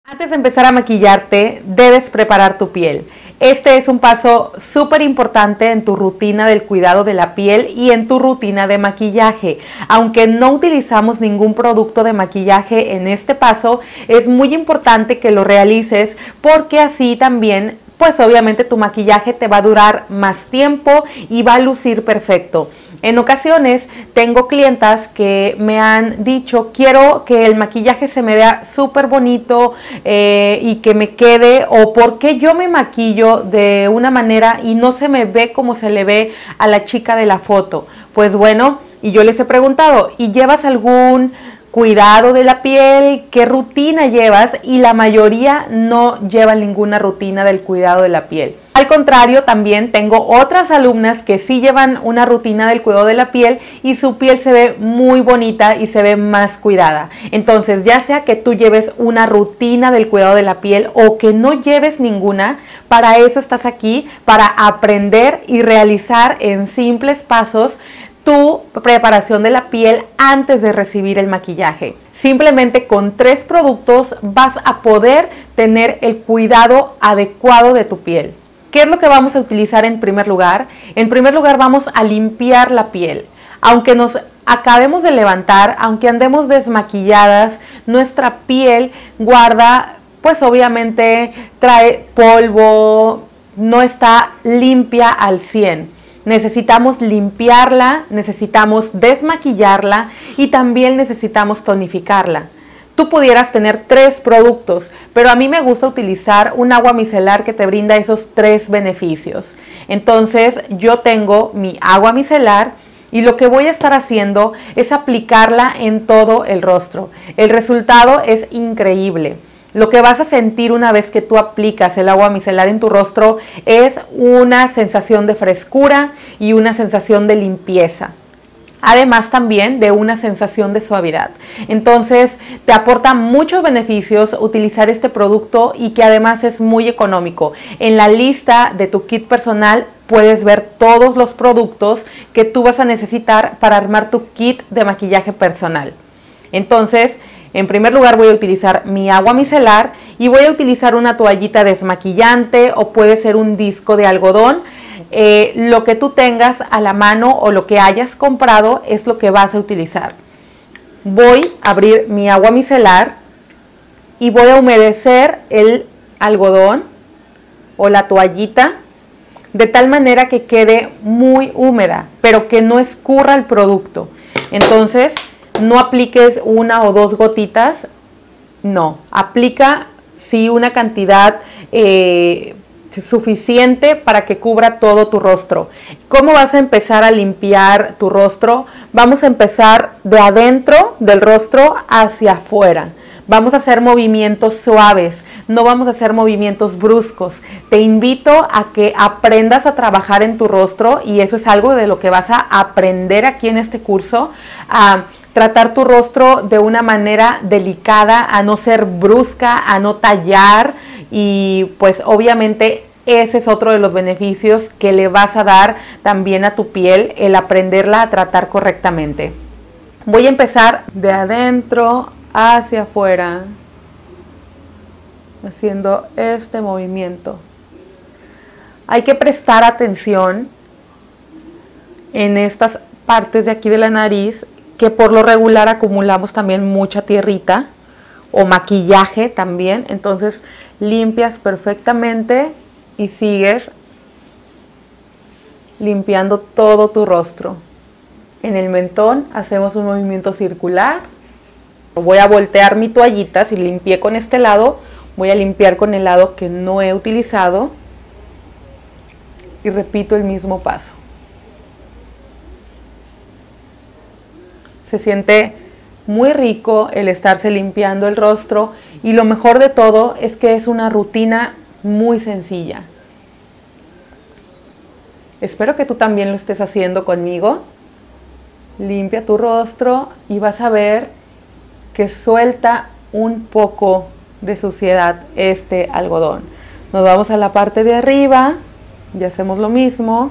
Antes de empezar a maquillarte, debes preparar tu piel. Este es un paso súper importante en tu rutina del cuidado de la piel y en tu rutina de maquillaje. Aunque no utilizamos ningún producto de maquillaje en este paso, es muy importante que lo realices porque así también, pues obviamente tu maquillaje te va a durar más tiempo y va a lucir perfecto. En ocasiones tengo clientas que me han dicho, quiero que el maquillaje se me vea súper bonito y que me quede, o porque yo me maquillo de una manera y no se me ve como se le ve a la chica de la foto. Pues bueno, y yo les he preguntado, ¿y llevas algún cuidado de la piel? ¿Qué rutina llevas? Y la mayoría no llevan ninguna rutina del cuidado de la piel. Al contrario, también tengo otras alumnas que sí llevan una rutina del cuidado de la piel y su piel se ve muy bonita y se ve más cuidada. Entonces, ya sea que tú lleves una rutina del cuidado de la piel o que no lleves ninguna, para eso estás aquí, para aprender y realizar en simples pasos tu preparación de la piel antes de recibir el maquillaje. Simplemente con 3 productos vas a poder tener el cuidado adecuado de tu piel. ¿Qué es lo que vamos a utilizar en primer lugar? En primer lugar vamos a limpiar la piel. Aunque nos acabemos de levantar, aunque andemos desmaquilladas, nuestra piel guarda, pues obviamente trae polvo, no está limpia al 100. Necesitamos limpiarla, necesitamos desmaquillarla y también necesitamos tonificarla. Tú pudieras tener 3 productos, pero a mí me gusta utilizar un agua micelar que te brinda esos 3 beneficios. Entonces yo tengo mi agua micelar y lo que voy a estar haciendo es aplicarla en todo el rostro. El resultado es increíble. Lo que vas a sentir una vez que tú aplicas el agua micelar en tu rostro es una sensación de frescura y una sensación de limpieza. Además también de una sensación de suavidad. Entonces te aporta muchos beneficios utilizar este producto y que además es muy económico. En la lista de tu kit personal puedes ver todos los productos que tú vas a necesitar para armar tu kit de maquillaje personal. Entonces, en primer lugar voy a utilizar mi agua micelar y voy a utilizar una toallita desmaquillante o puede ser un disco de algodón. Lo que tú tengas a la mano o lo que hayas comprado es lo que vas a utilizar. Voy a abrir mi agua micelar y voy a humedecer el algodón o la toallita de tal manera que quede muy húmeda, pero que no escurra el producto. Entonces, no apliques 1 o 2 gotitas, no, aplica sí una cantidad suficiente para que cubra todo tu rostro. ¿Cómo vas a empezar a limpiar tu rostro? Vamos a empezar de adentro del rostro hacia afuera. Vamos a hacer movimientos suaves, no vamos a hacer movimientos bruscos. Te invito a que aprendas a trabajar en tu rostro y eso es algo de lo que vas a aprender aquí en este curso, a tratar tu rostro de una manera delicada, a no ser brusca, a no tallar y pues obviamente ese es otro de los beneficios que le vas a dar también a tu piel, el aprenderla a tratar correctamente. Voy a empezar de adentro hacia afuera, haciendo este movimiento. Hay que prestar atención en estas partes de aquí de la nariz, que por lo regular acumulamos también mucha tierrita o maquillaje también. Entonces limpias perfectamente y sigues limpiando todo tu rostro. En el mentón hacemos un movimiento circular. Voy a voltear mi toallita, si limpié con este lado, voy a limpiar con el lado que no he utilizado y repito el mismo paso. Se siente muy rico el estarse limpiando el rostro y lo mejor de todo es que es una rutina muy sencilla. Espero que tú también lo estés haciendo conmigo. Limpia tu rostro y vas a ver que suelta un poco de suciedad este algodón. Nos vamos a la parte de arriba y hacemos lo mismo.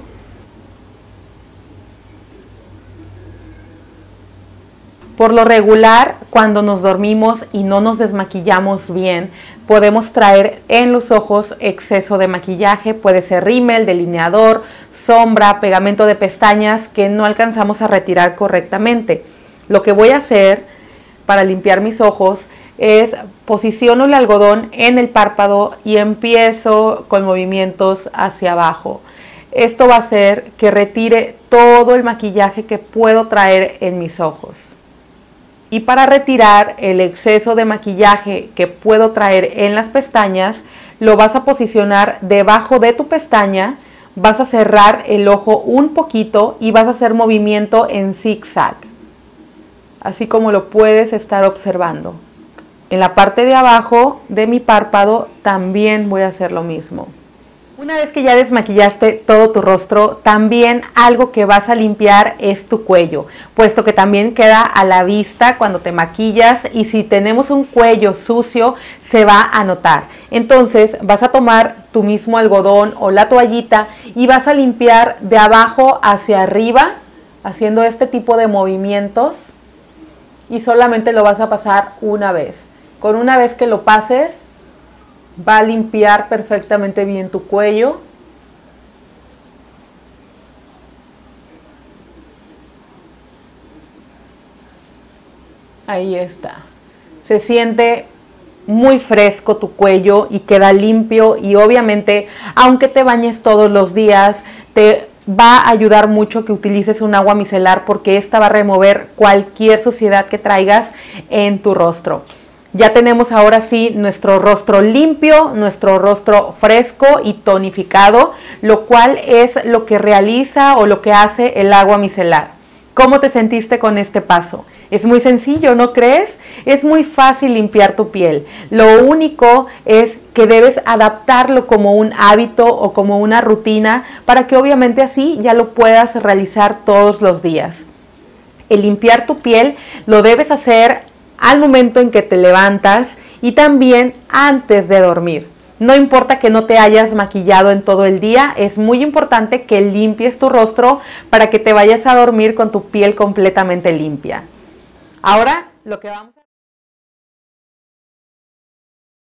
Por lo regular, cuando nos dormimos y no nos desmaquillamos bien, podemos traer en los ojos exceso de maquillaje, puede ser rímel, delineador, sombra, pegamento de pestañas que no alcanzamos a retirar correctamente. Lo que voy a hacer para limpiar mis ojos es posiciono el algodón en el párpado y empiezo con movimientos hacia abajo. Esto va a hacer que retire todo el maquillaje que puedo traer en mis ojos. Y para retirar el exceso de maquillaje que puedo traer en las pestañas, lo vas a posicionar debajo de tu pestaña, vas a cerrar el ojo un poquito y vas a hacer movimiento en zigzag, así como lo puedes estar observando. En la parte de abajo de mi párpado también voy a hacer lo mismo. Una vez que ya desmaquillaste todo tu rostro, también algo que vas a limpiar es tu cuello, puesto que también queda a la vista cuando te maquillas y si tenemos un cuello sucio se va a notar. Entonces vas a tomar tu mismo algodón o la toallita y vas a limpiar de abajo hacia arriba, haciendo este tipo de movimientos y solamente lo vas a pasar una vez. Con una vez que lo pases, va a limpiar perfectamente bien tu cuello. Ahí está. Se siente muy fresco tu cuello y queda limpio y obviamente, aunque te bañes todos los días, te va a ayudar mucho que utilices un agua micelar porque esta va a remover cualquier suciedad que traigas en tu rostro. Ya tenemos ahora sí nuestro rostro limpio, nuestro rostro fresco y tonificado, lo cual es lo que realiza o lo que hace el agua micelar. ¿Cómo te sentiste con este paso? Es muy sencillo, ¿no crees? Es muy fácil limpiar tu piel. Lo único es que debes adaptarlo como un hábito o como una rutina para que obviamente así ya lo puedas realizar todos los días. El limpiar tu piel lo debes hacer al momento en que te levantas y también antes de dormir. No importa que no te hayas maquillado en todo el día, es muy importante que limpies tu rostro para que te vayas a dormir con tu piel completamente limpia. Ahora lo que vamos a